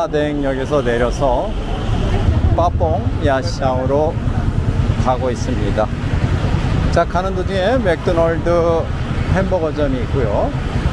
화대행역에서 내려서 빠뽕 야시장으로 가고 있습니다. 자, 가는 도중에 맥도날드 햄버거점이 있고요.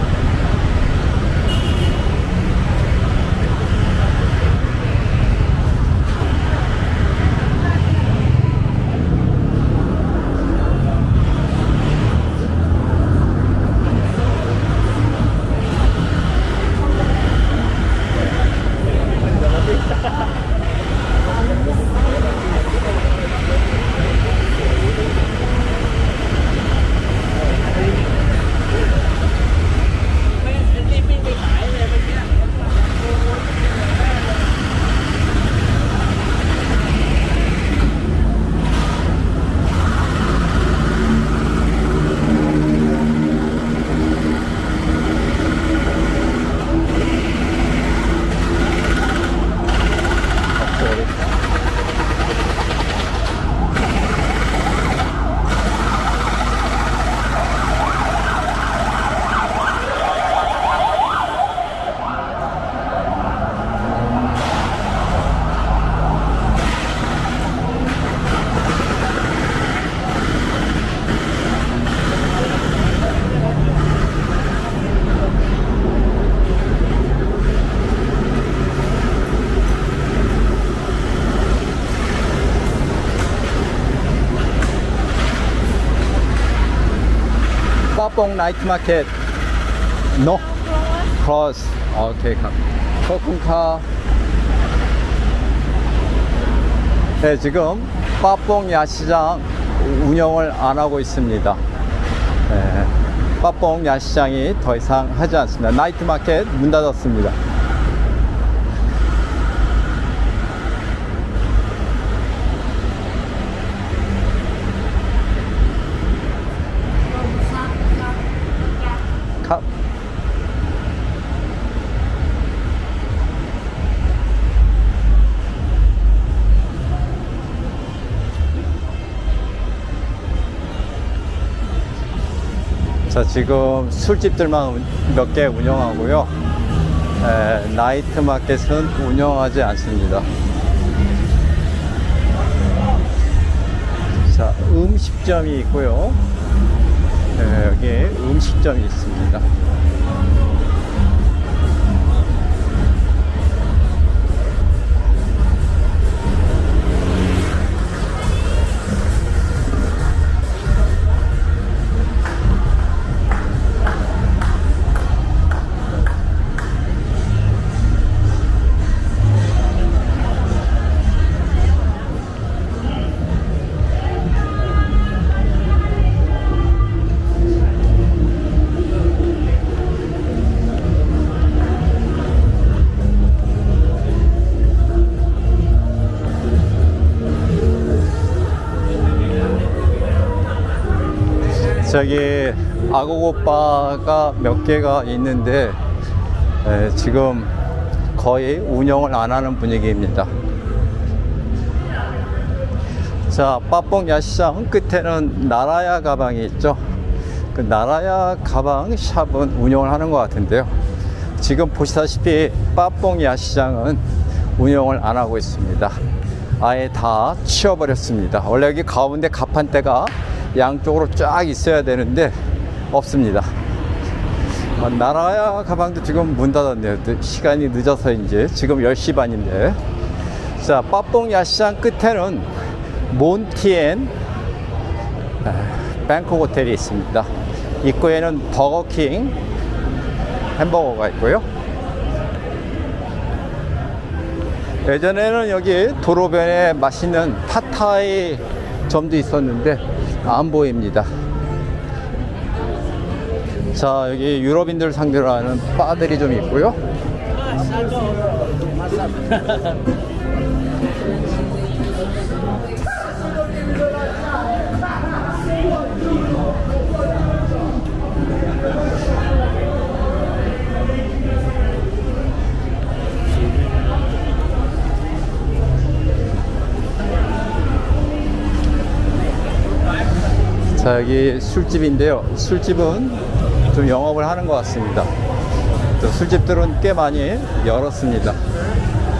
빠뽕 나이트 마켓 no close. 오케이, 코쿤카. 네, 지금 빠뽕 야시장 운영을 안 하고 있습니다. 네, 빠뽕 야시장이 더 이상 하지 않습니다. 나이트 마켓 문 닫았습니다. 자, 지금 술집들만 몇 개 운영하고요. 나이트 마켓은 운영하지 않습니다. 자, 음식점이 있고요. 여기에 음식점이 있습니다. 저기 아고고바가 몇 개가 있는데 지금 거의 운영을 안 하는 분위기입니다. 자, 빠뽕 야시장 끝에는 나라야 가방이 있죠. 그 나라야 가방 샵은 운영을 하는 것 같은데요. 지금 보시다시피 빠뽕 야시장은 운영을 안 하고 있습니다. 아예 다 치워버렸습니다. 원래 여기 가운데 가판대가 양쪽으로 쫙 있어야 되는데 없습니다. 나라야 가방도 지금 문 닫았네요. 시간이 늦어서인지 지금 10시 반인데. 자, 빠뽕 야시장 끝에는 몬티엔 뱅콕 호텔이 있습니다. 입구에는 버거킹 햄버거가 있고요. 예전에는 여기 도로변에 맛있는 팟타이 점도 있었는데 안 보입니다. 자, 여기 유럽인들 상대로 하는 바들이 좀 있고요. 자, 여기 술집인데요. 술집은 좀 영업을 하는 것 같습니다. 또 술집들은 꽤 많이 열었습니다.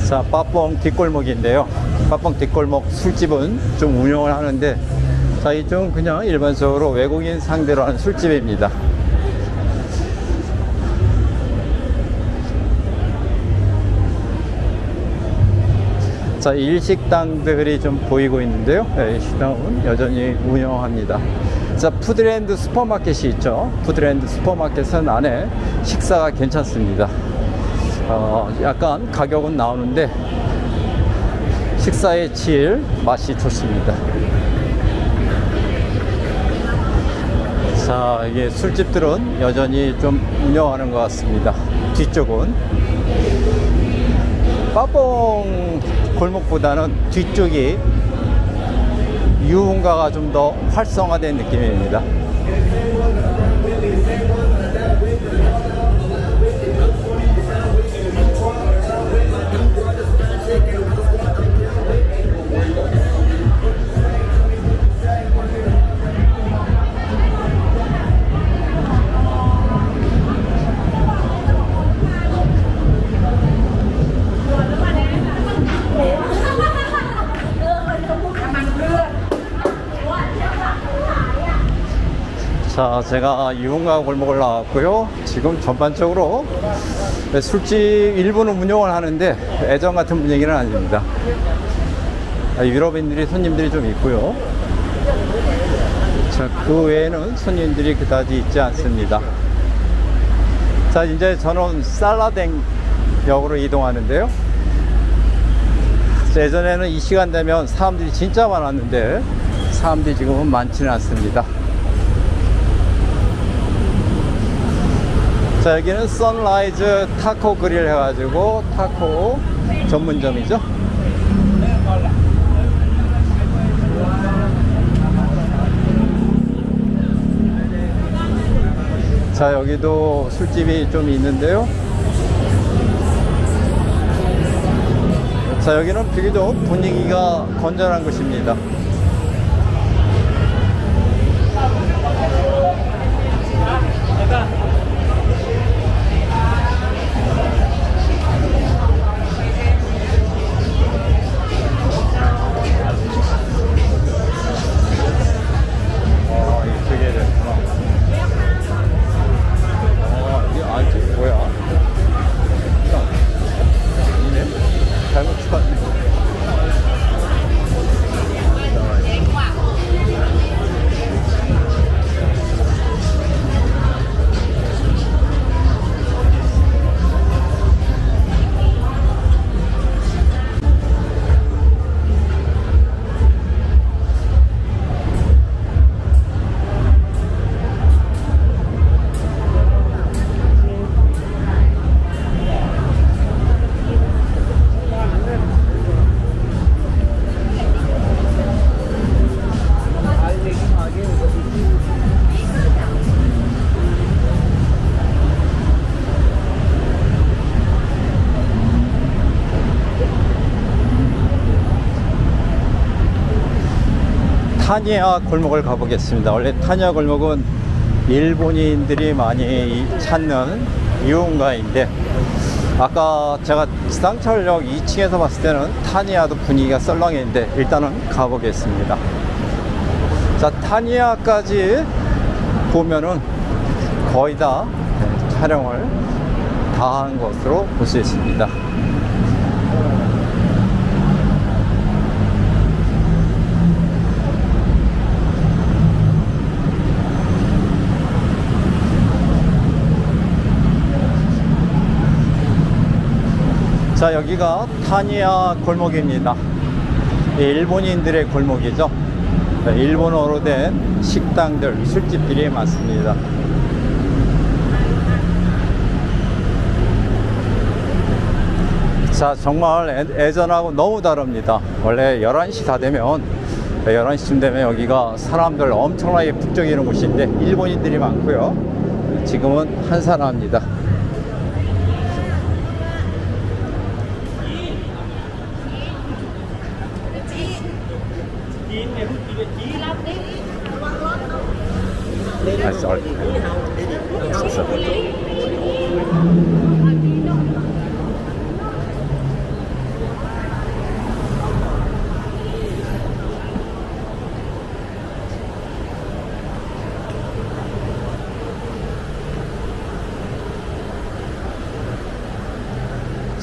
자, 빠뽕 뒷골목인데요. 빠뽕 뒷골목 술집은 좀 운영을 하는데, 자, 이쪽은 그냥 일반적으로 외국인 상대로 하는 술집입니다. 자, 일식당들이 좀 보이고 있는데요. 네, 이 식당은 여전히 운영합니다. 자, 푸드랜드 슈퍼마켓이 있죠. 푸드랜드 슈퍼마켓은 안에 식사가 괜찮습니다. 약간 가격은 나오는데 식사의 질, 맛이 좋습니다. 자, 이게 술집들은 여전히 좀 운영하는 것 같습니다. 뒤쪽은 빠뽕 골목보다는 뒤쪽이 유흥가가 좀 더 활성화된 느낌입니다. 자, 제가 유흥가 골목을 나왔고요. 지금 전반적으로 술집 일부는 운영을 하는데 예전 같은 분위기는 아닙니다. 유럽인들이 손님들이 좀 있고요. 자, 그 외에는 손님들이 그다지 있지 않습니다. 자, 이제 저는 살라댕 역으로 이동하는데요. 예전에는 이 시간 되면 사람들이 진짜 많았는데 사람들이 지금은 많지는 않습니다. 자, 여기는 선라이즈 타코 그릴 해가지고 타코 전문점이죠. 자, 여기도 술집이 좀 있는데요. 자, 여기는 비교적 분위기가 건전한 곳입니다. 타니야 골목을 가보겠습니다. 원래 타니야 골목은 일본인들이 많이 찾는 유흥가인데, 아까 제가 지상철역 2층에서 봤을 때는 타니야도 분위기가 썰렁했는데 일단은 가보겠습니다. 자, 타니야까지 보면은 거의 다 촬영을 다 한 것으로 볼 수 있습니다. 자, 여기가 타니야 골목입니다. 일본인들의 골목이죠. 일본어로 된 식당들, 술집들이 많습니다. 자, 정말 예전하고 너무 다릅니다. 원래 11시 다 되면 11시쯤 되면 여기가 사람들 엄청나게 북적이는 곳인데 일본인들이 많고요. 지금은 한산합니다. 아, sorry.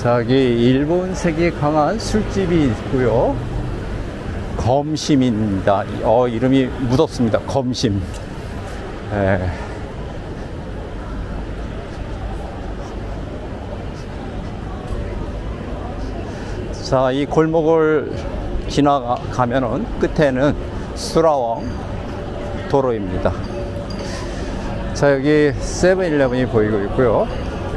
자, 여기 일본색이 강한 술집이 있고요. 검심입니다. 이름이 무섭습니다. 검심. 예. 자, 이 골목을 지나가면은 끝에는 수라왕 도로입니다. 자, 여기 세븐일레븐이 보이고 있고요.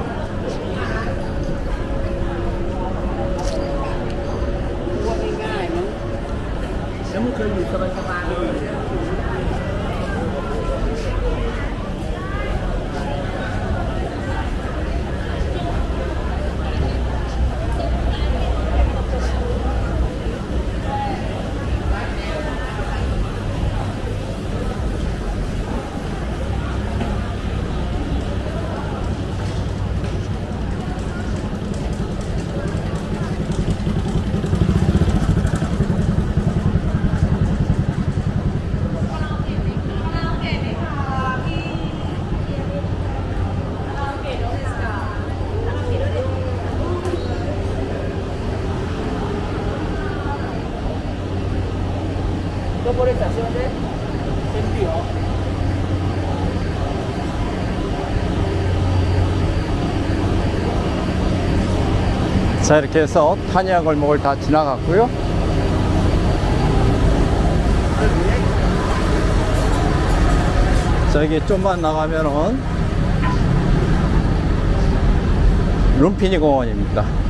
자, 이렇게 해서 타니아 골목을 다 지나갔고요. 자, 여기 좀만 나가면은 룸피니 공원입니다.